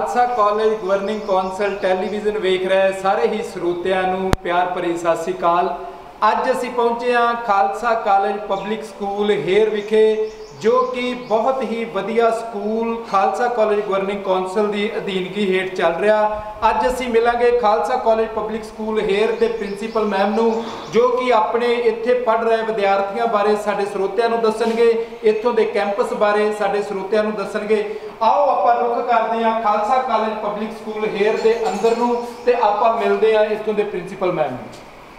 Khalsa college governing council television ਵੇਖ ਰਹੇ ਸਾਰੇ ਹੀ ਸਰੋਤਿਆਂ ਨੂੰ ਪਿਆਰ ਭਰੀ ਸਤਿ ਸ਼੍ਰੀ ਅਕਾਲ। ਅੱਜ ਅਸੀਂ ਪਹੁੰਚੇ ਹਾਂ Khalsa college public school Her ਵਿਖੇ, जो कि बहुत ही वधिया school Khalsa college governing council की अधीनगी हेठ चल रहा। अज असी मिलांगे Khalsa college public school Her के प्रिंसीपल मैम नूं, जो कि अपने इत्थे पढ़ रहे विद्यार्थियों बारे साडे ਸਰੋਤਿਆਂ ਨੂੰ ਦੱਸਣਗੇ, इत्थों के कैंपस बारे साडे ਸਰੋਤਿਆਂ ਨੂੰ ਦੱਸਣਗੇ। आओ आपां रुख करते हैं Khalsa college public school Her के अंदर नूं ते आपां मिलते हैं इत्थों के प्रिंसीपल मैम नूं।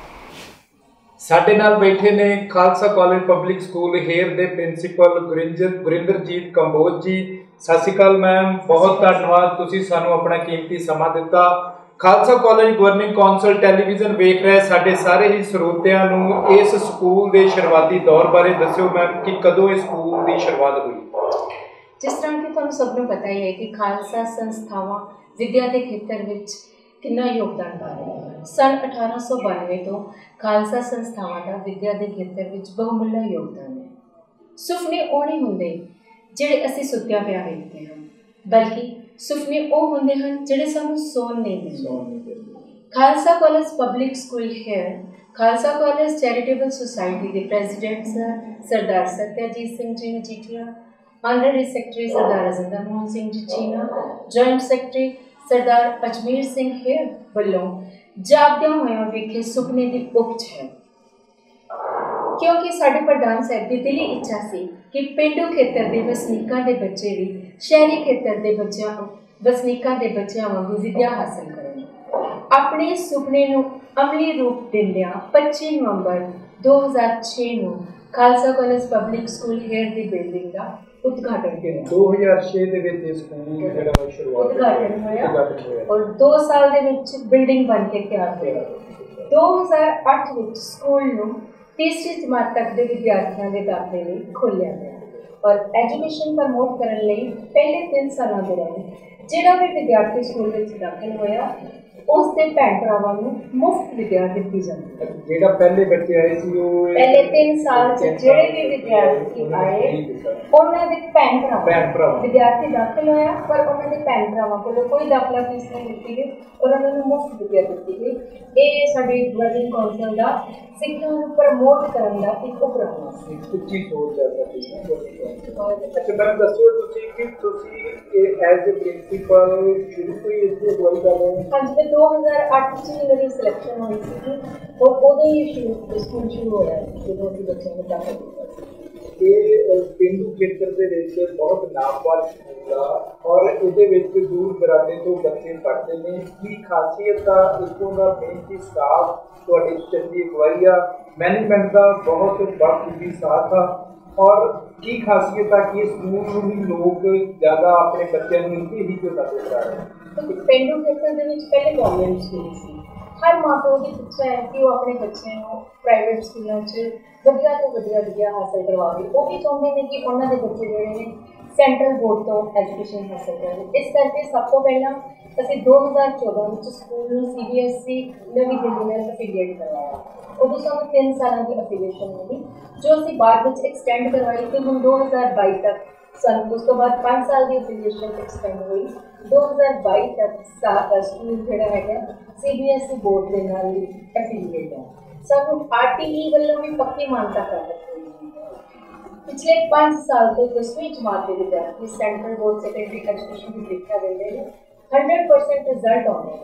ਸਾਡੇ ਨਾਲ ਬੈਠੇ ਨੇ Khalsa college public school Her ਦੇ ਪ੍ਰਿੰਸੀਪਲ ਗੁਰਿੰਦਰਜੀਤ ਕੰਬੋਜ ਜੀ। ਸਤਿ ਸ਼੍ਰੀ ਅਕਾਲ ਮੈਮ, ਬਹੁਤ ਧੰਨਵਾਦ ਤੁਸੀਂ ਸਾਨੂੰ ਆਪਣਾ ਕੀਮਤੀ ਸਮਾਂ ਦਿੱਤਾ। Khalsa college governing council television ਵੇਖ ਰਹੇ ਸਾਡੇ ਸਾਰੇ ਹੀ ਸਰੋਤਿਆਂ ਨੂੰ ਇਸ ਸਕੂਲ ਦੇ ਸ਼ੁਰੂਆਤੀ ਦੌਰ ਬਾਰੇ ਦੱਸਿਓ ਮੈਮ ਕਿ ਕਦੋਂ ਇਸ ਸਕੂਲ ਦੀ ਸ਼ੁਰੂਆਤ ਹੋਈ। ਜਿਸ ਤਰ੍ਹਾਂ ਕਿ ਤੁਹਾਨੂੰ ਸਭ ਨੂੰ ਪਤਾ ਹੀ ਹੈ ਕਿ ਖਾਲਸਾ ਸੰਸਥਾਵਾਂ ਵਿਦਿਆ ਦੇ ਖੇਤਰ ਵਿੱਚ ਕਿੰਨਾ ਯੋਗਦਾਨ ਪਾ ਰਹੀ ਹੈ। सन 1892 ਤੋਂ ਖਾਲਸਾ ਸੰਸਥਾਵਾਂ ਦਾ ਵਿਦਿਆ ਦੇ ਖੇਤਰ ਵਿੱਚ ਬਹੁਮੁੱਲਾ ਯੋਗਦਾਨ ਹੈ। ਸੁਪਨੇ ਉਹ ਨਹੀਂ ਹੁੰਦੇ ਜਿਹੜੇ ਅਸੀਂ ਸੁੱਤਿਆਂ ਪਿਆ ਵੇਖਦੇ ਹਾਂ, ਬਲਕਿ ਸੁਪਨੇ ਉਹ ਹੁੰਦੇ ਹਨ ਜਿਹੜੇ ਸਾਨੂੰ ਸੌਣ ਨਹੀਂ ਦਿੰਦੇ। Khalsa college public school Her Khalsa college charitable society ਦੇ president Sardar Satyajit Singh ji Majithia, honorary secretary Sardar Rajinder Mohan Singh ji Chhina, joint secretary Sardar Ajmer Singh Her ਵੱਲੋਂ ਜਾਗਦਿਆਂ ਹੋਇਆਂ ਵੇਖੇ ਸੁਪਨੇ ਦੀ ਉਪਜ ਹੈ। ਕਿਉਂਕਿ ਸਾਡੇ ਪ੍ਰਧਾਨ ਸਾਹਿਬ ਦੀ ਦਿਲੀ ਇੱਛਾ ਸੀ ਕਿ ਪੇਂਡੂ ਖੇਤਰ ਦੇ ਵਸਨੀਕਾਂ ਦੇ ਬੱਚੇ ਵੀ ਸ਼ਹਿਰੀ ਖੇਤਰ ਦੇ ਵਸਨੀਕਾਂ ਦੇ ਬੱਚਿਆਂ ਵਾਂਗੂ ਵਿਦਿਆ ਹਾਸਲ ਕਰਨ। ਆਪਣੇ ਸੁਪਨੇ ਨੂੰ ਅਮਲੀ ਰੂਪ ਦਿੰਦਿਆਂ 25 ਨਵੰਬਰ 2006 ਨੂੰ Khalsa college public school Her ਦੀ ਬਿਲਡਿੰਗ ਦਾ ਉਦਘਾਟਨ ਹੋਇਆ। 2006 ਦੇ ਵਿੱਚ ਇਸ ਸਕੂਲ ਜਿਹੜਾ ਸ਼ੁਰੂਆਤ ਉਦਘਾਟਨ ਹੋਇਆ ਔਰ 2 ਸਾਲ ਦੇ ਵਿੱਚ ਬਿਲਡਿੰਗ ਬਣ ਕੇ ਤਿਆਰ ਹੋਈ। 2008 ਵਿੱਚ ਸਕੂਲ ਨੂੰ ਤੀਸਰੀ ਜਮਾਤ ਤੱਕ ਦੇ ਵਿਦਿਆਰਥੀਆਂ ਦੇ ਦਾਖਲੇ ਲਈ ਖੋਲ੍ਹਿਆ ਗਿਆ ਔਰ ਐਜੂਕੇਸ਼ਨ ਪ੍ਰਮੋਟ ਕਰਨ ਲਈ ਪਹਿਲੇ 3 ਸਾਲਾਂ ਦੌਰਾਨ ਜਿਹੜਾ ਵੀ ਵਿਦਿਆਰਥੀ ਸਕੂਲ ਵਿੱਚ ਦਾਖਲ ਹੋਇਆ ਉਸ ਦੇ ਭੈਣ ਭਰਾਵਾਂ ਨੂੰ ਮੁਫਤ ਵਿਦਿਆ ਦਿੱਤੀ ਜਾਂਦੀ ਹੈ। ਜਿਹੜਾ ਪਹਿਲੇ ਬੱਚੇ ਆਏ ਸੀ ਉਹ ਪਹਿਲੇ 3 ਸਾਲ 'ਚ ਜਿਹੜੇ ਵੀ ਵਿਦਿਆਰਥੀ ਆਏ ਉਹਨਾਂ ਦੇ ਭੈਣ ਭਰਾ ਵਿਦਿਆਰਥੀ ਦਾਖਲ ਹੋਇਆ, ਪਰ ਉਹਨਾਂ ਦੇ ਭੈਣ ਭਰਾਵਾਂ ਕੋਲੋਂ ਕੋਈ ਦਾਖਲਾ ਫੀਸ ਨਹੀਂ ਦਿੱਤੀ ਗਈ ਔਰ ਉਹਨਾਂ ਨੂੰ ਮੁਫਤ ਵਿਦਿਆ ਦਿੱਤੀ ਗਈ। ਇਹ ਸਾਡੀ ਗਵਰਨਿੰਗ ਕੌਂਸਲ ਦਾ ਸਿੱਖਿਆ ਨੂੰ ਪ੍ਰਮੋਟ ਕਰਨ ਦਾ ਇੱਕ ਉਪਰਾਲਾ ਸੀ। ਉੱਚੀ ਸੋਚ ਹੈ ਸਾਡੀ। ਅੱਛਾ ਮੈਮ ਦੱਸਿਓ ਤੁਸੀਂ ਕਿ ਤੁਸੀਂ ਐਜ਼ ਏ ਪ੍ਰਿੰਸੀਪਲ ਸ਼ੁਰੂ ਤੋਂ ਹੀ ਇਸ ਦੀ ਅਗਵਾਈ ਕਰ ਰਹੇ ਹੋ? ਹਾਂਜੀ, 2008 'ਚ ਮੇਰੀ ਸਿਲੈਕਸ਼ਨ ਹੋਈ ਸੀ ਔਰ ਉਦੋਂ ਹੀ ਸਕੂਲ ਸ਼ੁਰੂ ਹੋਇਆ ਜਦੋਂ ਅਸੀਂ ਬੱਚਿਆਂ ਨੂੰ ਦਾਖਲ ਕੀਤਾ। ਇਹ ਪੇਂਡੂ ਖੇਤਰ ਦੇ ਵਿੱਚ ਬਹੁਤ ਨਾਮਵਰ ਸਕੂਲ ਆ ਔਰ ਇਹਦੇ ਵਿੱਚ ਦੂਰ ਦਰਾਡੇ ਤੋਂ ਬੱਚੇ ਪੜ੍ਹਦੇ ਨੇ। ਕੀ ਖਾਸੀਅਤ ਆ ਇੱਥੋਂ ਦਾ? ਮਿਹਨਤੀ ਸਟਾਫ, ਤੁਹਾਡੀ ਚੰਗੀ ਅਗਵਾਈ ਆ, ਮੈਨੇਜਮੈਂਟ ਦਾ ਬਹੁਤ ਬਖੂਬੀ ਸਾਥ ਆ ਔਰ ਕੀ ਖਾਸੀਅਤ ਆ ਕਿ ਸਕੂਲ ਨੂੰ ਵੀ ਲੋਕ ਜ਼ਿਆਦਾ ਆਪਣੇ ਬੱਚਿਆਂ ਨੂੰ ਇੱਥੇ ਹੀ ਕਿਉਂ ਕਰਦੇ ਜਾ ਰਹੇ? ਪੇਂਡੂ ਖੇਤਰ ਦੇ ਵਿੱਚ ਪਹਿਲੇ ਗਵਰਨਮੈਂਟ ਸਕੂਲ ਸੀ। ਹਰ ਮਾਂ ਪਿਓ ਦੀ ਇੱਛਾ ਹੈ ਕਿ ਉਹ ਆਪਣੇ ਬੱਚੇ ਨੂੰ ਪ੍ਰਾਈਵੇਟ ਸਕੂਲਾਂ 'ਚ ਵਧੀਆ ਤੋਂ ਵਧੀਆ ਵਿਦਿਆ ਹਾਸਲ ਕਰਵਾਵੇ। ਉਹ ਵੀ ਚਾਹੁੰਦੇ ਨੇ ਕਿ ਉਹਨਾਂ ਦੇ ਬੱਚੇ ਜਿਹੜੇ ਨੇ ਸੈਂਟਰਲ ਬੋਰਡ ਤੋਂ ਐਜੂਕੇਸ਼ਨ ਹਾਸਲ ਕਰਨ। ਇਸ ਕਰਕੇ ਸਭ ਤੋਂ ਪਹਿਲਾਂ ਅਸੀਂ 2014 ਵਿੱਚ ਸਕੂਲ ਨੂੰ CBSE ਨਵੀਂ ਦਿੱਲੀ ਨਾਲ ਅਫੀਲੀਏਟ ਕਰਵਾਇਆ। ਉਦੋਂ ਸਾਨੂੰ 3 ਸਾਲਾਂ ਦੀ ਅਫੀਲੀਏਸ਼ਨ ਮਿਲੀ, ਜੋ ਅਸੀਂ ਬਾਅਦ ਵਿੱਚ ਐਕਸਟੈਂਡ ਕਰਵਾਈ ਅਤੇ ਹੁਣ 2022 ਤੱਕ ਸਾਨੂੰ ਉਸ ਤੋਂ ਬਾਅਦ 5 ਸਾਲ ਦੀ ਅਫੀਲੀਏਸ਼ਨ ਐਕਸਟੈਂਡ ਹੋਈ। 2022 ਤੱਕ ਸਕੂਲ ਜਿਹੜਾ ਹੈਗਾ CBSE ਬੋਰਡ ਦੇ ਨਾਲ ਹੀ ਐਫੀਲੀਏਟ ਹੈ। ਸਾਨੂੰ RTE ਵੱਲੋਂ ਵੀ ਪੱਕੀ ਮਾਨਤਾ ਪ੍ਰਾਪਤ ਹੋਈ। ਪਿਛਲੇ 5 ਸਾਲ ਤੋਂ 10ਵੀਂ ਜਮਾਤ ਦੇ ਵਿਦਿਆਰਥੀ ਸੈਂਟਰਲ ਬੋਰਡ ਸੈਕੰਡਰੀ ਐਜੂਕੇਸ਼ਨ ਦੀ ਪ੍ਰੀਖਿਆ ਦਿੰਦੇ ਨੇ। 100% ਰਿਜ਼ਲਟ ਆਉਂਦੇ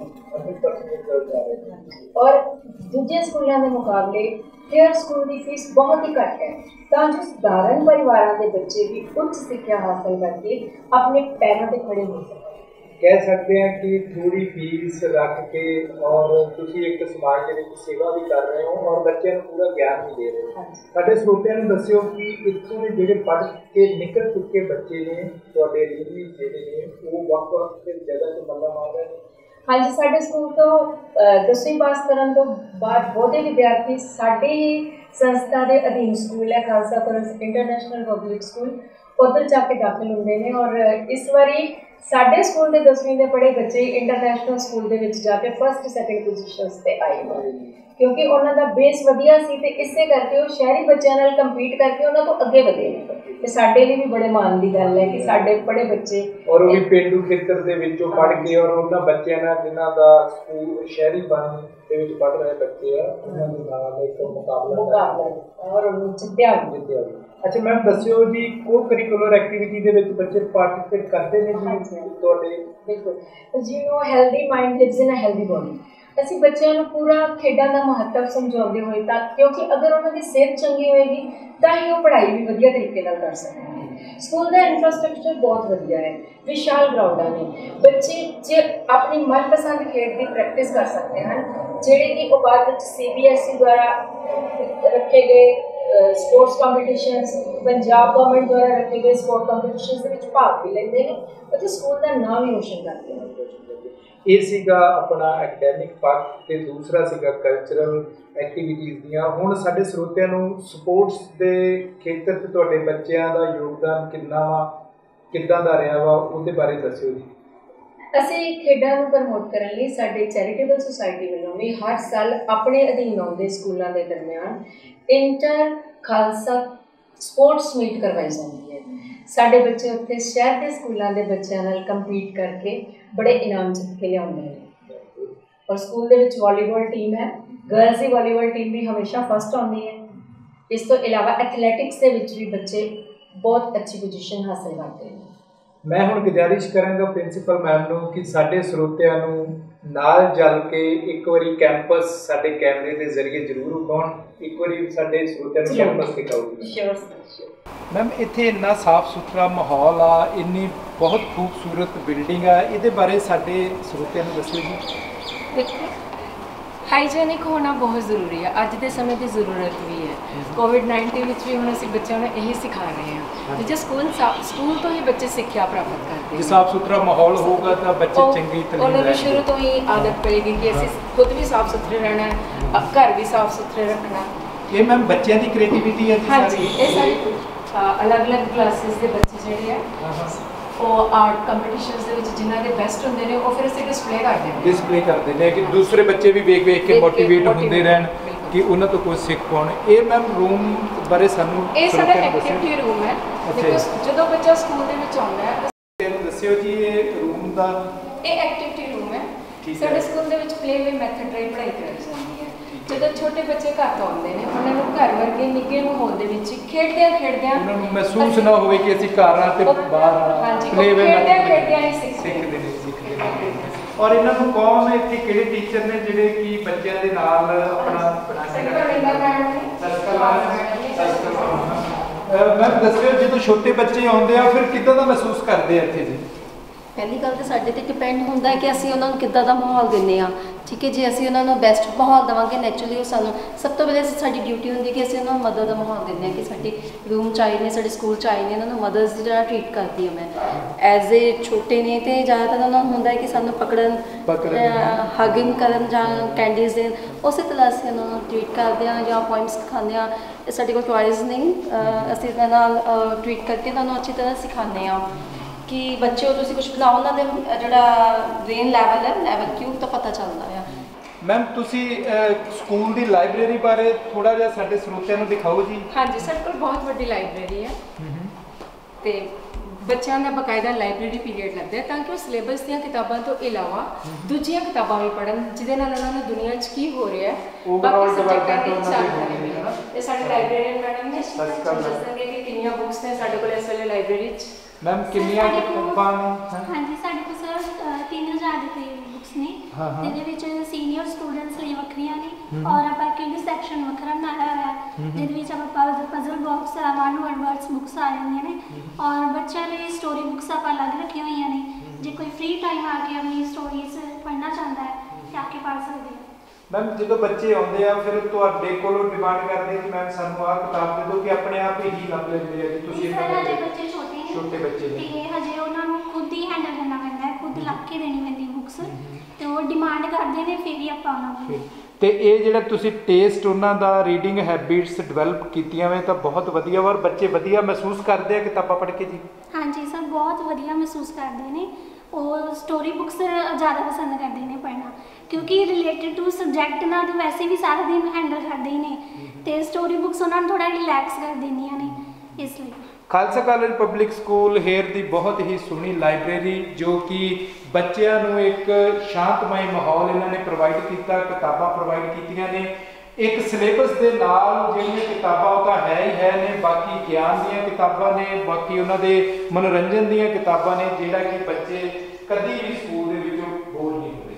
ਨੇ ਔਰ ਦੂਜੇ ਸਕੂਲਾਂ ਦੇ ਮੁਕਾਬਲੇ ਹੇਅਰ ਸਕੂਲ ਦੀ ਫੀਸ ਬਹੁਤ ਹੀ ਘੱਟ ਹੈ, ਤਾਂ ਜੋ ਸਧਾਰਨ ਪਰਿਵਾਰਾਂ ਦੇ ਬੱਚੇ ਵੀ ਉੱਚ ਸਿੱਖਿਆ ਹਾਸਲ ਕਰਕੇ ਆਪਣੇ ਪੈਰਾਂ 'ਤੇ ਖੜੇ ਹੋ ਸਕਣ। ਕਹਿ ਸਕਦੇ ਹਾਂ ਕਿ ਥੋੜੀ ਫੀਸ ਰੱਖ ਕੇ ਔਰ ਤੁਸੀਂ ਇੱਕ ਸਮਾਜ ਦੇ ਵਿੱਚ ਸੇਵਾ ਵੀ ਕਰ ਰਹੇ ਹੋ ਔਰ ਬੱਚਿਆਂ ਨੂੰ ਪੂਰਾ ਗਿਆਨ ਵੀ ਦੇ ਰਹੇ ਹੋ। ਸਾਡੇ ਸਰੋਤਿਆਂ ਨੂੰ ਦੱਸਿਓ ਕਿ ਇੱਥੋਂ ਦੇ ਜਿਹੜੇ ਪੜ੍ਹ ਕੇ ਨਿਕਲ ਚੁੱਕੇ ਬੱਚੇ ਨੇ ਤੁਹਾਡੇ ਜਿਹੜੇ ਨੇ ਉਹ ਵੱਖ-ਵੱਖ ਜਗ੍ਹਾ 'ਤੇ ਮੱਲਾ ਮਾਰ ਰਹੇ ਨੇ। ਹਾਂਜੀ, ਸਾਡੇ ਸਕੂਲ ਤੋਂ 10ਵੀਂ ਪਾਸ ਕਰਨ ਤੋਂ ਬਾਅਦ ਬਹੁਤੇ ਵਿਦਿਆਰਥੀ ਸਾਡੇ ਹੀ ਸੰਸਥਾ ਦੇ ਅਧੀਨ ਸਕੂਲ ਹੈ Khalsa college international public school ਉੱਧਰ ਜਾ ਕੇ ਦਾਖਲ ਹੁੰਦੇ ਨੇ। ਔਰ ਇਸ ਵਾਰੀ ਸਾਡੇ ਸਕੂਲ ਦੇ 10ਵੀਂ ਦੇ ਪੜ੍ਹੇ ਬੱਚੇ ਇੰਟਰਨੈਸ਼ਨਲ ਸਕੂਲ ਦੇ ਵਿੱਚ ਜਾ ਕੇ ਫਸਟ ਸੈਕਿੰਡ ਪੋਜੀਸ਼ਨਸ 'ਤੇ ਆਏ ਨੇ, ਕਿਉਂਕਿ ਉਹਨਾਂ ਦਾ ਬੇਸ ਵਧੀਆ ਸੀ ਤੇ ਇਸੇ ਕਰਕੇ ਉਹ ਸ਼ਹਿਰੀ ਬੱਚਿਆਂ ਨਾਲ ਕੰਪੀਟ ਕਰਕੇ ਉਹਨਾਂ ਤੋਂ ਅੱਗੇ ਵਧੇ ਨੇ। ਤੇ ਸਾਡੇ ਲਈ ਵੀ ਬੜੇ ਮਾਣ ਦੀ ਗੱਲ ਹੈ ਕਿ ਸਾਡੇ ਪੜ੍ਹੇ ਬੱਚੇ ਔਰ ਉਹ ਵੀ ਪੇਂਡੂ ਖੇਤਰ ਦੇ ਵਿੱਚੋਂ ਪੜ੍ਹ ਕੇ ਔਰ ਉਹਨਾਂ ਬੱਚਿਆਂ ਨਾਲ ਜਿਨ੍ਹਾਂ ਦਾ ਸਕੂਲ ਸ਼ਹਿਰੀ ਬਣ ਦੇ ਵਿੱਚ ਪੜ੍ਹ ਰਹੇ ਬੱਚੇ ਆ ਉਹਨਾਂ ਦੇ ਨਾਲ ਇੱਕ ਮੁਕਾਬਲਾ ਔਰ ਉਹਨੂੰ ਜਿੱਤਿਆ ਵੀ। ਅੱਛਾ ਮੈਮ ਦੱਸਿਓ ਜੀ, ਕੋ ਕਰਿਕੂਲਰ ਐਕਟੀਵਿਟੀ ਦੇ ਵਿੱਚ ਬੱਚੇ ਪਾਰਟਿਸਿਪੇਟ ਕਰਦੇ ਨੇ ਜੀ ਤੁਹਾਡੇ? ਬਿਲਕੁਲ ਜੀ, ਉਹ healthy mind lives in a healthy body. ਅਸੀਂ ਬੱਚਿਆਂ ਨੂੰ ਪੂਰਾ ਖੇਡਾਂ ਦਾ ਮਹੱਤਵ ਸਮਝਾਉਂਦੇ ਹੋਏ ਤਾਂ, ਕਿਉਂਕਿ ਅਗਰ ਉਹਨਾਂ ਦੀ ਸਿਹਤ ਚੰਗੀ ਹੋਏਗੀ ਤਾਂ ਹੀ ਉਹ ਪੜ੍ਹਾਈ ਵੀ ਵਧੀਆ ਤਰੀਕੇ ਨਾਲ ਕਰ ਸਕਣਗੇ। ਸਕੂਲ ਦਾ ਇਨਫਰਾਸਟਰਕਚਰ ਬਹੁਤ ਵਧੀਆ ਹੈ, ਵਿਸ਼ਾਲ ਗਰਾਊਂਡਾਂ ਨੇ, ਬੱਚੇ ਜੇ ਆਪਣੀ ਮਨਪਸੰਦ ਖੇਡ ਦੀ ਪ੍ਰੈਕਟਿਸ ਕਰ ਸਕਦੇ ਹਨ, ਜਿਹੜੇ ਕਿ ਉਹ ਬਾਅਦ ਵਿੱਚ CBSE ਦੁਆਰਾ ਰੱਖੇ ਗਏ ਸਪੋਰਟਸ ਕੰਪੀਟੀਸ਼ਨਸ, ਪੰਜਾਬ ਗਵਰਨਮੈਂਟ ਦੁਆਰਾ ਰੱਖੇ ਗਏ ਸਪੋਰਟ ਕੰਪੀਟੀਸ਼ਨਸ ਦੇ ਵਿੱਚ ਭਾਗ ਵੀ ਲੈਂਦੇ ਨੇ ਅਤੇ ਸਕੂਲ ਦਾ ਨਾਮ ਵੀ ਰੋਸ਼ਨ ਕਰਦੇ ਨੇ। ਇਹ ਸੀਗਾ ਆਪਣਾ ਐਕੈਡਮਿਕ ਪਾਰਟ ਤੇ ਦੂਸਰਾ ਸੀਗਾ ਕਲਚਰਲ ਐਕਟੀਵਿਟੀਜ਼ ਦੀਆਂ। ਹੁਣ ਸਾਡੇ ਸਰੋਤਿਆਂ ਨੂੰ ਸਪੋਰਟਸ ਦੇ ਖੇਤਰ 'ਚ ਤੁਹਾਡੇ ਬੱਚਿਆਂ ਦਾ ਯੋਗਦਾਨ ਕਿੰਨਾ ਵਾ, ਕਿੱਦਾਂ ਦਾ ਰਿਹਾ ਵਾ, ਉਹਦੇ ਬਾਰੇ ਦੱਸਿਓ ਜੀ। ਅਸੀਂ ਖੇਡਾਂ ਨੂੰ ਪ੍ਰਮੋਟ ਕਰਨ ਲਈ ਸਾਡੇ ਚੈਰੀਟੇਬਲ ਸੁਸਾਇਟੀ ਵੱਲੋਂ ਵੀ ਹਰ ਸਾਲ ਆਪਣੇ ਅਧੀਨ ਆਉਂਦੇ ਸਕੂਲਾਂ ਦੇ ਦਰਮਿਆਨ ਇੰਟਰ ਖਾਲਸਾ ਸਪੋਰਟਸ ਮੀਟ ਕਰਵਾਈ ਜਾਂਦੀ ਹੈ। ਸਾਡੇ ਬੱਚੇ ਉੱਥੇ ਸ਼ਹਿਰ ਦੇ ਸਕੂਲਾਂ ਦੇ ਬੱਚਿਆਂ ਨਾਲ ਕੰਪੀਟ ਕਰਕੇ ਬੜੇ ਇਨਾਮ ਜਿੱਤ ਕੇ ਲਿਆਉਂਦੇ ਨੇ। ਔਰ ਸਕੂਲ ਦੇ ਵਿੱਚ ਵਾਲੀਬਾਲ ਟੀਮ ਹੈ, ਗਰਲਸ ਦੀ ਵਾਲੀਬਾਲ ਟੀਮ ਵੀ ਹਮੇਸ਼ਾ ਫਸਟ ਆਉਂਦੀ ਹੈ। ਇਸ ਤੋਂ ਇਲਾਵਾ ਐਥਲੈਟਿਕਸ ਦੇ ਵਿੱਚ ਵੀ ਬੱਚੇ ਬਹੁਤ ਅੱਛੀ ਪੋਜੀਸ਼ਨ ਹਾਸਲ ਕਰਦੇ ਨੇ। ਮੈਂ ਹੁਣ ਗੁਜ਼ਾਰਿਸ਼ ਕਰਾਂਗਾ ਪ੍ਰਿੰਸੀਪਲ ਮੈਮ ਨੂੰ ਕਿ ਸਾਡੇ ਸਰੋਤਿਆਂ ਨੂੰ ਨਾਲ ਜਲ ਕੇ ਇੱਕ ਵਾਰੀ ਕੈਂਪਸ ਸਾਡੇ ਕੈਮਰੇ ਦੇ ਜ਼ਰੀਏ ਜ਼ਰੂਰ ਵਿਖਾਉਣ, ਇੱਕ ਵਾਰੀ ਸਾਡੇ ਸਰੋਤਿਆਂ ਨੂੰ ਕੈਂਪਸ ਦਿਖਾਓ। ਮੈਮ ਇੱਥੇ ਇੰਨਾ ਸਾਫ਼ ਸੁਥਰਾ ਮਾਹੌਲ ਆ, ਇੰਨੀ ਬਹੁਤ ਖੂਬਸੂਰਤ ਬਿਲਡਿੰਗ ਆ, ਇਹਦੇ ਬਾਰੇ ਸਾਡੇ ਸਰੋਤਿਆਂ ਨੂੰ ਦੱਸਿਓ ਜੀ। ਦੇਖੋ, ਹਾਈਜੈਨਿਕ ਹੋਣਾ ਬਹੁਤ ਜ਼ਰੂਰੀ ਹੈ, ਅੱਜ ਦੇ ਸਮੇਂ ਦੀ ਜ਼ਰੂਰਤ ਵੀ ਹੈ। COVID-19 ਵਿੱਚ ਵੀ ਹੁਣ ਅਸੀਂ ਬੱਚਿਆਂ ਨੂੰ ਇਹੀ ਸਿਖਾ ਰਹੇ ਹਾਂ, ਜੇ ਸਕੂਲ ਤੋਂ ਹੀ ਬੱਚੇ ਸਿੱਖਿਆ ਪ੍ਰਾਪਤ ਕਰਦੇ ਜੇ ਸਾਫ਼ ਸੁਥਰਾ ਮਾਹੌਲ ਹੋਊਗਾ ਤਾਂ ਬੱਚੇ ਚੰਗੀ ਤਰ੍ਹਾਂ ਉਹਨਾਂ ਨੂੰ ਸ਼ੁਰੂ ਤੋਂ ਹੀ ਆਦਤ ਪਏਗੀ ਕਿ ਅਸੀਂ ਖੁਦ ਵੀ ਸਾਫ਼ ਸੁਥਰੇ ਰਹਿਣਾ ਹੈ, ਘਰ ਵੀ ਸਾਫ਼ ਸੁਥਰੇ ਰੱਖਣਾ। ਇਹ ਮੈਮ ਬੱਚਿਆਂ ਦੀ ਕ੍ਰੀਏਟੀਵਿਟੀ ਹੈ ਜੀ? ਹਾਂਜੀ, ਇਹ ਸਾਰੀ ਅਲੱਗ-ਅਲੱਗ ਕਲਾਸਿਸ ਦੇ ਬੱਚੇ ਜਿਹੜੇ ਆ ਉਹ ਆਰਟ ਕੰਪੀਟੀਸ਼ਨਸ ਦੇ ਵਿੱਚ ਜਿਨ੍ਹਾਂ ਦੇ ਬੈਸਟ ਹੁੰਦੇ ਨੇ ਉਹ ਫਿਰ ਅਸੀਂ ਡਿਸਪਲੇ ਕਰਦੇ ਨੇ ਕਿ ਦੂਸਰੇ ਬੱਚੇ ਵੀ ਵੇਖ ਕੇ ਮੋਟੀਵੇਟ ਹੁੰਦੇ ਰਹਿਣ ਕਿ ਉਹਨਾਂ ਤੋਂ ਕੁਝ ਸਿੱਖ ਪਾਉਣ। ਇਹ ਮੈਮ ਰੂਮ ਬਾਰੇ ਸਾਨੂੰ ਇਹ ਸਾਡਾ ਐਕਟੀਵਿਟੀ ਰੂਮ ਹੈ। ਦੇਖੋ, ਜਦੋਂ ਬੱਚਾ ਸਕੂਲ ਦੇ ਵਿੱਚ ਆਉਂਦਾ ਹੈ ਇਹਨੂੰ ਦੱਸਿਓ ਜੀ ਇਹ ਰੂਮ ਦਾ। ਇਹ ਐਕਟੀਵਿਟੀ ਰੂਮ ਹੈ। ਸਾਡੇ ਸਕੂਲ ਦੇ ਵਿੱਚ ਪਲੇ ਵੇ ਮੈਥਡ ਰਾਹੀਂ ਪੜ੍ਹਾਈ ਕਰਾਈ ਜਾਂਦੀ ਹੈ। ਜਦੋਂ ਛੋਟੇ ਬੱਚੇ ਘਰ ਤੋਂ ਆਉਂਦੇ ਨੇ ਉਹਨਾਂ ਨੂੰ ਘਰ ਵਰਗੇ ਨਿੱਘੇ ਮਾਹੌਲ ਦੇ ਵਿੱਚ ਖੇਡਦਿਆਂ ਉਹਨਾਂ ਨੂੰ ਮਹਿਸੂਸ ਨਾ ਹੋਵੇ ਕਿ ਅਸੀਂ ਘਰ ਆ ਤੇ ਬਾਹਰ ਆ, ਪਲੇ ਵੇ ਖੇਡਦਿਆਂ ਹੀ ਸਿੱਖਦੇ ਨੇ। ਔਰ ਇਹਨਾਂ ਨੂੰ ਕੌਣ ਇੱਥੇ ਕਿਹੜੇ ਟੀਚਰ ਨੇ ਜਿਹੜੇ ਕਿ ਬੱਚਿਆਂ ਦੇ ਨਾਲ ਆਪਣਾ ਮੈਮ ਦੱਸਿਓ, ਜਦੋਂ ਛੋਟੇ ਬੱਚੇ ਆਉਂਦੇ ਆ ਫਿਰ ਕਿੱਦਾਂ ਦਾ ਮਹਿਸੂਸ ਕਰਦੇ ਆ ਇੱਥੇ ਜੀ? ਪਹਿਲੀ ਗੱਲ ਤਾਂ ਸਾਡੇ 'ਤੇ ਡਿਪੈਂਡ ਹੁੰਦਾ ਹੈ ਕਿ ਅਸੀਂ ਉਹਨਾਂ ਨੂੰ ਕਿੱਦਾਂ ਦਾ ਮਾਹੌਲ ਦਿੰਦੇ ਹਾਂ। ਠੀਕ ਹੈ, ਜੇ ਅਸੀਂ ਉਹਨਾਂ ਨੂੰ ਬੈਸਟ ਮਾਹੌਲ ਦੇਵਾਂਗੇ ਨੈਚੁਰਲੀ ਉਹ ਸਾਨੂੰ ਸਭ ਤੋਂ ਪਹਿਲੇ ਸਾਡੀ ਡਿਊਟੀ ਹੁੰਦੀ ਹੈ ਕਿ ਅਸੀਂ ਉਹਨਾਂ ਨੂੰ ਮਦਰ ਦਾ ਮਾਹੌਲ ਦਿੰਦੇ ਹਾਂ ਕਿ ਸਾਡੇ ਰੂਮ 'ਚ ਆਏ ਨੇ, ਸਾਡੇ ਸਕੂਲ 'ਚ ਆਏ ਨੇ, ਉਹਨਾਂ ਨੂੰ ਮਦਰਸ ਦੀ ਤਰ੍ਹਾਂ ਟਰੀਟ ਕਰਦੀ ਹਾਂ ਮੈਂ। ਐਜ਼ ਏ ਛੋਟੇ ਨੇ ਅਤੇ ਜ਼ਿਆਦਾਤਰ ਉਹਨਾਂ ਨੂੰ ਹੁੰਦਾ ਹੈ ਕਿ ਸਾਨੂੰ ਪਕੜਨ ਹਗਿੰਗ ਕਰਨ ਜਾਂ ਕੈਂਡੀਜ਼ ਦੇਣ, ਉਸੇ ਤਰ੍ਹਾਂ ਅਸੀਂ ਉਹਨਾਂ ਨੂੰ ਟਰੀਟ ਕਰਦੇ ਹਾਂ ਜਾਂ ਪੋਇਮਸ ਸਿਖਾਉਂਦੇ ਹਾਂ। ਸਾਡੇ ਕੋਲ ਟੋਇਜ਼ ਨਹੀਂ, ਅਸੀਂ ਇਹਨਾਂ ਨਾਲ ਟਰੀਟ ਕਰਕੇ ਉਹਨਾਂ ਨੂੰ ਅੱਛੀ ਤਰ੍ਹਾਂ ਸਿਖਾਉਂਦੇ ਹਾਂ ਕਿ ਬੱਚੇ ਹੋ ਤੁਸੀਂ ਕੁਝ ਬਣਾਓ, ਉਹਨਾਂ ਦੇ ਜਿਹੜਾ ਬ੍ਰੇਨ ਲੈਵਲ ਹੈ ਲੈਵਲ ਕਿਊਬ ਤਾਂ ਪਤਾ ਚੱਲਦਾ ਆ। ਮੈਮ ਤੁਸੀਂ ਸਕੂਲ ਦੀ ਲਾਇਬ੍ਰੇਰੀ ਬਾਰੇ ਥੋੜਾ ਜਿਹਾ ਸਾਡੇ ਸਰੋਤਿਆਂ ਨੂੰ ਦਿਖਾਓ ਜੀ। ਹਾਂਜੀ, ਸਾਡੇ ਕੋਲ ਬਹੁਤ ਵੱਡੀ ਲਾਇਬ੍ਰੇਰੀ ਹੈ ਤੇ ਬੱਚਿਆਂ ਦਾ ਬਕਾਇਦਾ ਲਾਇਬ੍ਰੇਰੀ ਪੀਰੀਅਡ ਲੱਗਦਾ ਹੈ ਤਾਂ ਕਿ ਉਹ ਸਿਲੇਬਸ ਦੀਆਂ ਕਿਤਾਬਾਂ ਤੋਂ ਇਲਾਵਾ ਦੂਜੀਆਂ ਕਿਤਾਬਾਂ ਵੀ ਪੜ੍ਹਨ ਜਿਹਦੇ ਨਾਲ ਉਹਨਾਂ ਨੂੰ ਦੁਨੀਆ 'ਚ ਕੀ ਹੋ ਰਿਹਾ ਹੈ ਬਾਕੀ ਸਬਜੈਕਟਾਂ ਦੀ ਜਾਣਕਾਰੀ ਮਿਲੇ। ਇਹ ਸਾਡੇ ਲਾਇਬ੍ਰੇਰੀਅਨ ਮੈਡਮ ਨੇ ਦੱਸਣਗੇ ਕਿ ਕਿੰਨੀਆਂ ਬੁੱਕਸ ਨੇ ਸਾਡੇ ਕੋਲ ਇਸ ਵੇਲੇ ਲਾਇਬ੍ਰੇਰੀ 'ਚ। ਮੈਮ ਕਿੰਨੀਆਂ ਕਿਤਾਬਾਂ ਨੇ? ਹਾਂਜੀ, ਸਾਡੇ ਕੋਲ ਸਰ 3000 ਦੇ ਕਰੀਬ ਬੁੱਕਸ ਨੇ, ਜਿਹਦੇ ਵਿੱਚ ਸੀਨੀਅਰ ਸਟੂਡੈਂਟਸ ਲਈ ਵੱਖਰੀਆਂ ਨੇ ਔਰ ਆਪਾਂ ਕਿਡਸ ਸੈਕਸ਼ਨ ਵੱਖਰਾ ਬਣਾਇਆ ਹੋਇਆ ਜਿਹਦੇ ਵਿੱਚ ਆਪਾਂ puzzle box, 1 word words books ਆ ਜਾਂਦੀਆਂ ਨੇ ਔਰ ਬੱਚਿਆਂ ਲਈ ਸਟੋਰੀ ਬੁੱਕਸ ਆਪਾਂ ਅਲੱਗ ਰੱਖੀਆਂ ਹੋਈਆਂ ਨੇ। ਜੇ ਕੋਈ ਫ੍ਰੀ ਟਾਈਮ ਆ ਕੇ ਆਪਣੀ ਸਟੋਰੀਜ਼ ਪੜ੍ਹਨਾ ਚਾਹੁੰਦਾ ਹੈ ਤਾਂ ਆ ਕੇ ਪੜ੍ਹ ਸਕਦੇ ਹੋ। ਮੈਮ ਜਦੋਂ ਬੱਚੇ ਆਉਂਦੇ ਆ ਫਿਰ ਤੁਹਾਡੇ ਕੋਲੋਂ ਡਿਮਾਂਡ ਕਰਦੇ ਕਿ ਮੈਮ ਸਾਨੂੰ ਆਹ ਕਿਤਾਬ ਦੇ ਦਿਓ ਕਿ ਆਪਣੇ ਆਪ ਹੀ ਲੱਭ ਲੈਂਦੇ ਆ ਕਿ ਤੁਸੀਂ ਇਹਨਾਂ ਦੇ ਬੱਚੇ ਛੋਟੇ ਬੱਚੇ ਨੇ ਤੇ ਹਜੇ ਉਹਨਾਂ ਨੂੰ ਖੁਦ ਹੀ ਹੈਂਡਲ ਕਰਨਾ ਪੈਂਦਾ ਹੈ, ਖੁਦ ਲੱਭ ਕੇ ਦੇਣੀ ਪੈਂਦੀ ਬੁੱਕਸ ਤੇ ਉਹ ਡਿਮਾਂਡ ਕਰਦੇ ਨੇ ਫਿਰ ਹੀ ਆਪਾਂ ਉਹਨਾਂ ਨੂੰ। ਤੇ ਇਹ ਜਿਹੜਾ ਤੁਸੀਂ ਟੇਸਟ ਉਹਨਾਂ ਦਾ ਰੀਡਿੰਗ ਹੈਬਿਟਸ ਡਿਵੈਲਪ ਕੀਤੀਆਂ ਵੇ ਤਾਂ ਬਹੁਤ ਵਧੀਆ ਵਾ। ਬੱਚੇ ਵਧੀਆ ਮਹਿਸੂਸ ਕਰਦੇ ਆ ਕਿਤਾਬਾਂ ਪੜ੍ਹ ਕੇ ਜੀ? ਹਾਂਜੀ ਸਰ, ਬਹੁਤ ਵਧੀਆ ਮਹਿਸੂਸ ਕਰਦੇ ਨੇ। ਉਹ ਸਟੋਰੀ ਬੁੱਕਸ ਜ਼ਿਆਦਾ ਪਸੰਦ ਕਰਦੇ ਨੇ ਪੜ੍ਹਨਾ, ਕਿਉਂਕਿ ਰਿਲੇਟਡ ਟੂ ਸਬਜੈਕਟ ਨਾਲ ਤਾਂ ਵੈਸੇ ਵੀ ਸਾਰਾ ਦਿਨ ਹੈਂਡਲ ਕਰਦੇ ਹੀ ਨੇ, ਤੇ ਸਟੋਰੀ ਬੁੱਕਸ ਉਹਨਾਂ ਨੂੰ ਥੋੜ੍ਹਾ ਰਿਲੈਕਸ ਕਰ ਦਿੰਦੀਆਂ ਨੇ, ਇਸ ਲਈ। Khalsa college public school Her ਦੀ ਬਹੁਤ ਹੀ ਸੋਹਣੀ ਲਾਇਬ੍ਰੇਰੀ ਜੋ ਕਿ ਬੱਚਿਆਂ ਨੂੰ ਇੱਕ ਸ਼ਾਂਤਮਈ ਮਾਹੌਲ ਇਹਨਾਂ ਨੇ ਪ੍ਰੋਵਾਈਡ ਕੀਤਾ, ਕਿਤਾਬਾਂ ਪ੍ਰੋਵਾਈਡ ਕੀਤੀਆਂ ਨੇ। ਇੱਕ ਸਿਲੇਬਸ ਦੇ ਨਾਲ ਜਿਹੜੀਆਂ ਕਿਤਾਬਾਂ ਉਹ ਤਾਂ ਹੈ ਹੀ ਹੈ ਨੇ, ਬਾਕੀ ਗਿਆਨ ਦੀਆਂ ਕਿਤਾਬਾਂ ਨੇ, ਬਾਕੀ ਉਹਨਾਂ ਦੇ ਮਨੋਰੰਜਨ ਦੀਆਂ ਕਿਤਾਬਾਂ ਨੇ, ਜਿਹੜਾ ਕਿ ਬੱਚੇ ਕਦੀ ਵੀ ਸਕੂਲ ਦੇ ਵਿੱਚੋਂ ਬੋਰ ਨਹੀਂ ਹੁੰਦੇ।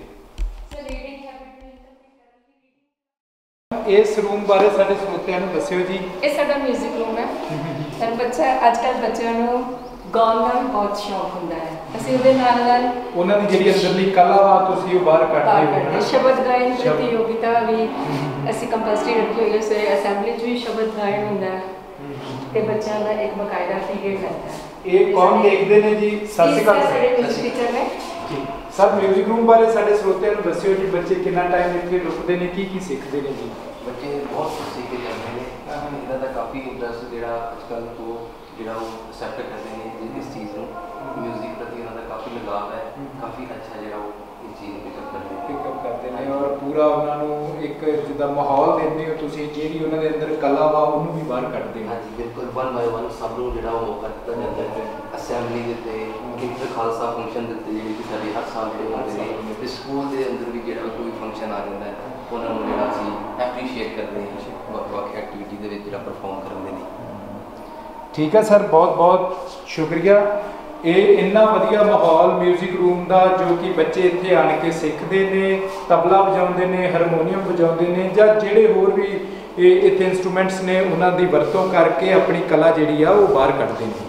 ਇਸ ਰੂਮ ਬਾਰੇ ਸਾਡੇ ਸਰੋਤਿਆਂ ਨੂੰ ਦੱਸਿਓ ਜੀ। ਇਹ ਸਾਡਾ ਮਿਊਜ਼ਿਕ ਰੂਮ ਹੈ। ਪਰ ਬੱਚਾ ਅੱਜ ਕੱਲ੍ਹ ਬੱਚਿਆਂ ਨੂੰ ਗਾਉਣ ਦਾ ਵੀ ਬਹੁਤ ਸ਼ੌਕ ਹੁੰਦਾ ਹੈ। ਅਸੀਂ ਉਹਦੇ ਨਾਲ ਨਾਲ ਉਹਨਾਂ ਦੀ ਜਿਹੜੀ ਅੰਦਰਲੀ ਕਲਾ ਵਾ ਤੁਸੀਂ ਉਹ ਬਾਹਰ ਕੱਢਦੇ ਹੋ। ਸ਼ਬਦ ਗਾਇਨ ਪ੍ਰਤੀਯੋਗਿਤਾ ਵੀ ਅਸੀਂ ਕੰਪਲਸਰੀ ਰੱਖੀ ਹੋਈ ਹੈ। ਸਵੇਰੇ ਅਸੈਂਬਲੀ 'ਚ ਵੀ ਸ਼ਬਦ ਗਾਇਨ ਹੁੰਦਾ ਹੈ ਤੇ ਬੱਚਿਆਂ ਦਾ ਇੱਕ ਬਕਾਇਦਾ ਪੀਰੀਅਡ ਲੱਗਦਾ ਹੈ। ਇਹ ਕੌਣ ਦੇਖਦੇ ਨੇ ਜੀ? ਸਤਿ ਸ਼੍ਰੀ ਅਕਾਲ। ਸਾਡੇ ਮਿਊਜ਼ਿਕ ਟੀਚਰ ਨੇ ਜੀ। ਸਰ, ਮਿਊਜ਼ਿਕ ਰੂਮ ਬਾਰੇ ਸਾਡੇ ਸਰੋਤਿਆਂ ਨੂੰ ਦੱਸਿਓ ਜੀ। ਬੱਚੇ ਕਿੰਨਾ ਟਾਈਮ ਇੱਥੇ ਰੁਕਦੇ ਨੇ, ਕੀ ਸਿੱਖਦੇ ਨੇ ਜੀ? ਬੱਚੇ ਬਹੁਤ ਸਿੱਖ ਕੇ ਜਾਂਦੇ ਨੇ। ਇਹਨਾਂ ਦਾ ਕਾਫੀ ਇੰਟਰਸਟ ਜਿਹੜਾ ਅੱਜ ਕੱਲ੍ਹ ਤੋਂ ਜਿਹੜਾ ਉਹ ਅਸੈਪਟ ਕਰਦੇ ਨੇ ਇਸ ਚੀਜ਼ ਨੂੰ। ਮਿਊਜ਼ਿਕ ਪ੍ਰਤੀ ਉਹਨਾਂ ਦਾ ਕਾਫੀ ਲਗਾਵ ਹੈ, ਕਾਫੀ ਅੱਛਾ ਜਿਹੜਾ ਉਹ ਇਹ ਚੀਜ਼ ਪਿਕਅਪ ਕਰਦੇ ਨੇ ਔਰ ਪੂਰਾ ਉਹਨਾਂ ਨੂੰ ਇੱਕ ਜਿੱਦਾਂ ਮਾਹੌਲ ਦਿੰਦੇ ਹੋ ਤੁਸੀਂ, ਜਿਹੜੀ ਉਹਨਾਂ ਦੇ ਅੰਦਰ ਕਲਾ ਵਾ ਉਹਨੂੰ ਵੀ ਬਾਹਰ ਕੱਢਦੇ ਹੋ। ਹਾਂਜੀ ਬਿਲਕੁਲ, 1 ਬਾਏ 1 ਸਭ ਨੂੰ ਜਿਹੜਾ ਉਹ ਮੌਕਾ ਦਿੱਤਾ ਜਾਂਦਾ ਹੈ। ਅਸੈਂਬਲੀ ਦੇ ਉੱਤੇ ਇੰਟਰ ਖਾਲਸਾ ਫੰਕਸ਼ਨ ਦੇ ਉੱਤੇ ਜਿਹੜੇ ਕਿ ਸਾਡੇ ਹਰ ਸਾਲ ਜਿਹੜੇ ਹੁੰਦੇ ਨੇ, ਤੇ ਸਕੂਲ ਦੇ ਅੰਦਰ ਵੀ ਜਿਹੜਾ ਕੋਈ ਫੰਕਸ਼ਨ ਆ ਜਾਂਦਾ ਹੈ ਉਹਨਾਂ ਨੂੰ ਜਿਹੜਾ ਅਸੀਂ ਐਪਰੀਸ਼ੀਏਟ ਕਰਦੇ ਹਾਂ, ਵੱਖ-ਵੱਖ ਐਕਟੀਵਿਟੀ ਦੇ ਵਿੱਚ ਜਿਹੜਾ ਪਰਫਾਰਮ ਕਰਦੇ ਨੇ। ਠੀਕ ਹੈ ਸਰ, ਬਹੁਤ ਬਹੁਤ ਸ਼ੁਕਰੀਆ। ਇਹ ਇੰਨਾ ਵਧੀਆ ਮਾਹੌਲ ਮਿਊਜ਼ਿਕ ਰੂਮ ਦਾ ਜੋ ਕਿ ਬੱਚੇ ਇੱਥੇ ਆਣ ਕੇ ਸਿੱਖਦੇ ਨੇ, ਤਬਲਾ ਵਜਾਉਂਦੇ ਨੇ, ਹਾਰਮੋਨੀਅਮ ਵਜਾਉਂਦੇ ਨੇ ਜਾਂ ਜਿਹੜੇ ਹੋਰ ਵੀ ਇੱਥੇ ਇੰਸਟਰੂਮੈਂਟਸ ਨੇ ਉਹਨਾਂ ਦੀ ਵਰਤੋਂ ਕਰਕੇ ਆਪਣੀ ਕਲਾ ਜਿਹੜੀ ਆ ਉਹ ਬਾਹਰ ਕੱਢਦੇ ਨੇ।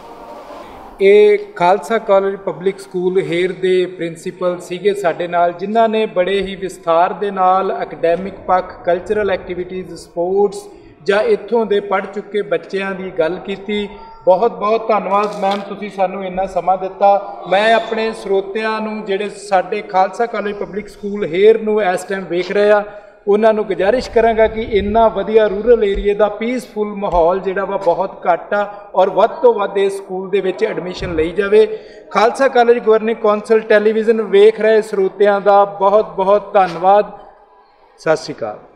ਇਹ Khalsa college public school Her ਦੇ ਪ੍ਰਿੰਸੀਪਲ ਸੀਗੇ ਸਾਡੇ ਨਾਲ, ਜਿਨ੍ਹਾਂ ਨੇ ਬੜੇ ਹੀ ਵਿਸਥਾਰ ਦੇ ਨਾਲ ਅਕੈਡੈਮਿਕ ਪੱਖ, ਕਲਚਰਲ ਐਕਟੀਵਿਟੀਜ਼, ਸਪੋਰਟਸ ਜਾਂ ਇੱਥੋਂ ਦੇ ਪੜ੍ਹ ਚੁੱਕੇ ਬੱਚਿਆਂ ਦੀ ਗੱਲ ਕੀਤੀ। ਬਹੁਤ ਬਹੁਤ ਧੰਨਵਾਦ ਮੈਮ, ਤੁਸੀਂ ਸਾਨੂੰ ਇੰਨਾ ਸਮਾਂ ਦਿੱਤਾ। ਮੈਂ ਆਪਣੇ ਸਰੋਤਿਆਂ ਨੂੰ ਜਿਹੜੇ ਸਾਡੇ Khalsa college public school Her ਨੂੰ ਇਸ ਟਾਈਮ ਵੇਖ ਰਹੇ ਆ, ਉਹਨਾਂ ਨੂੰ ਗੁਜ਼ਾਰਿਸ਼ ਕਰਾਂਗਾ ਕਿ ਇੰਨਾ ਵਧੀਆ ਰੂਰਲ ਏਰੀਏ ਦਾ ਪੀਸਫੁਲ ਮਾਹੌਲ ਜਿਹੜਾ ਵਾ ਬਹੁਤ ਘੱਟ ਆ ਔਰ ਵੱਧ ਤੋਂ ਵੱਧ ਇਸ ਸਕੂਲ ਦੇ ਵਿੱਚ ਐਡਮਿਸ਼ਨ ਲਈ ਜਾਵੇ। Khalsa college governing council television ਵੇਖ ਰਹੇ ਸਰੋਤਿਆਂ ਦਾ ਬਹੁਤ ਬਹੁਤ ਧੰਨਵਾਦ। ਸਤਿ ਸ਼੍ਰੀ ਅਕਾਲ।